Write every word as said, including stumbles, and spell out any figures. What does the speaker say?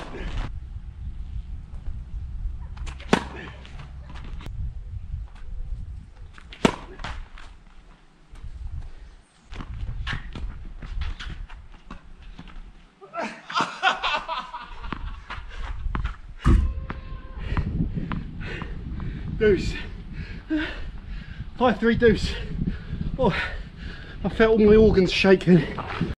Deuce. five three deuce. Oh, I felt all my organs shaking.